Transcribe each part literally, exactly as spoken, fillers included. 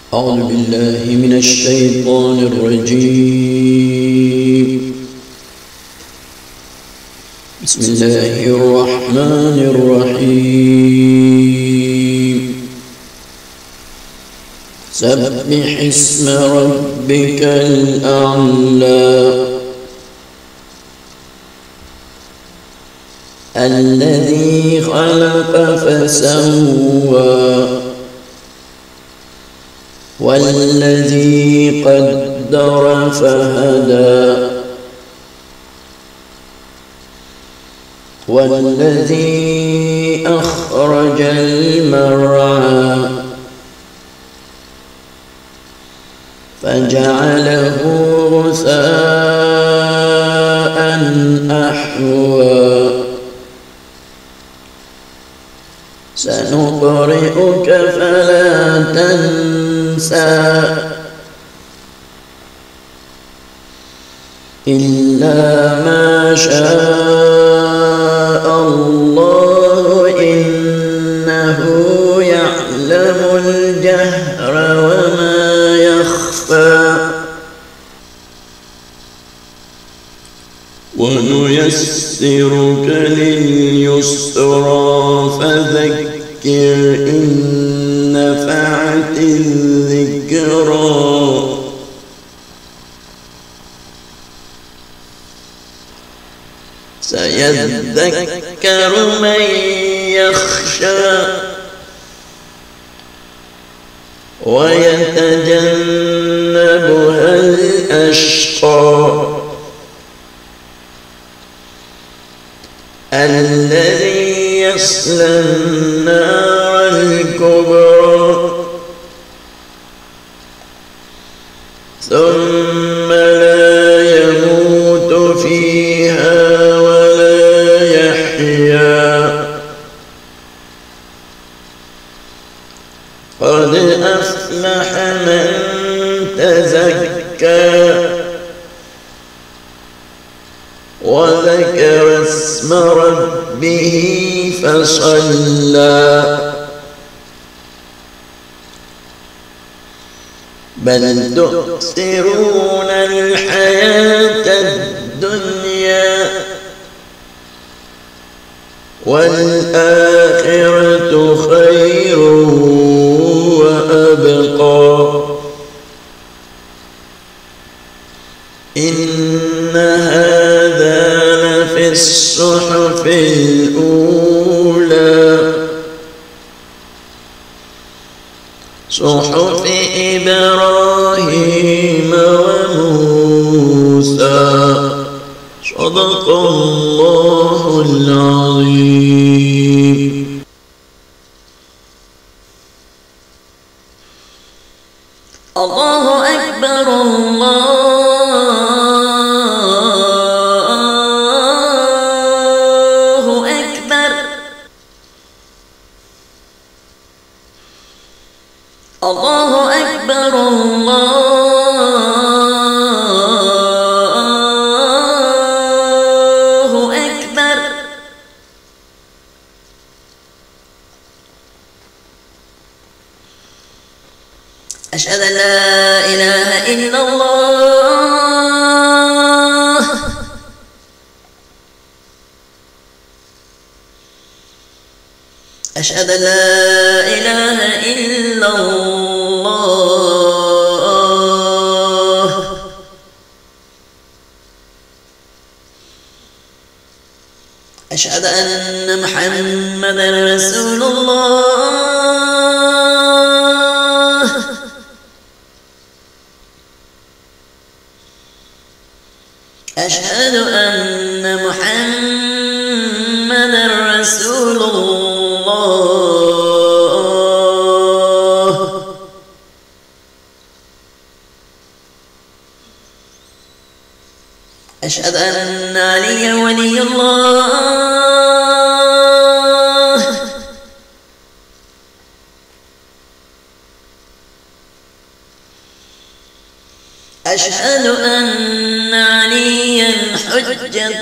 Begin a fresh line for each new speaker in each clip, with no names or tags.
أعوذ بالله من الشيطان الرجيم. بسم الله الرحمن الرحيم. سبح اسم ربك الأعلى الذي خلق فسوى والذي قدر فهدى والذي أخرج المرعى فجعله غثاء أحوى سنقرئك فلا تنسى إلا ما شاء الله إنه يعلم الجهر وما يخفى ونيسرك لليسرى فذكر إن نفعت الذكرى سيذكر من يخشى ويتجنبها الأشقى الذي يصلى النار الكبرى ثم لا يموت فيها ولا يحيا قد أفلح من تزكى وذكر اسم ربه فصلى بل تؤثرون الحياة الدنيا والآخرة خير وأبقى إن هذا لفي الصحف الأولى صحف إبراهيم وموسى صدق الله العظيم.
الله أكبر الله الله أكبر الله أكبر. أشهد أن لا إله إلا الله أشهد أن لا إله إلا الله أشهد أن محمدا رسول الله أشهد أن محمدا رسول الله أشهد أن عليا ولي الله أشهد أن عليا حجة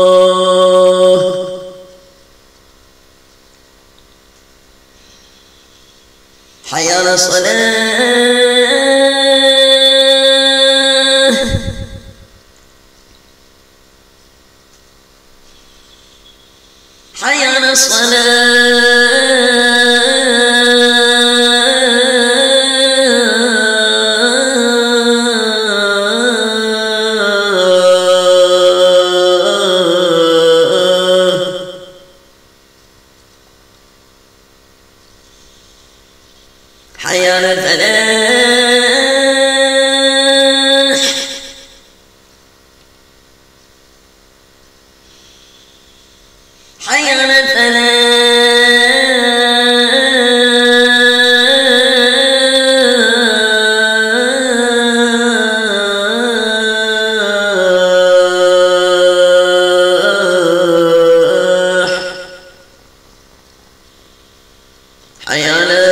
الله حي على الصلاة حي على حي على الفلاح حي على الفلاح حي على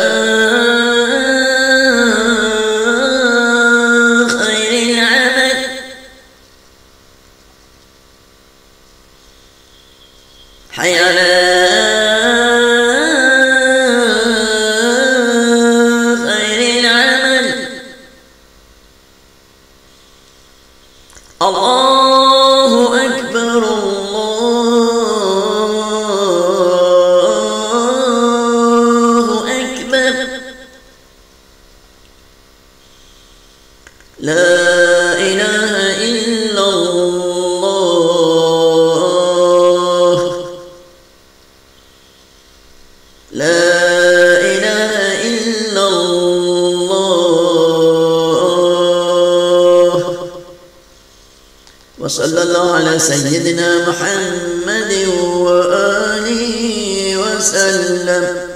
حي على خير العمل. الله أكبر الله أكبر لا إله إلا الله لا إله إلا الله. وصلى الله على سيدنا محمد وآله وسلم.